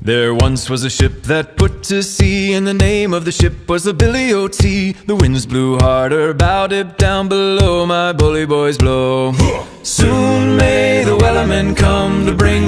There once was a ship that put to sea, and the name of the ship was the Billy O.T. The winds blew harder, bowed it down below, my bully boys blow. Soon may the wellerman come to bring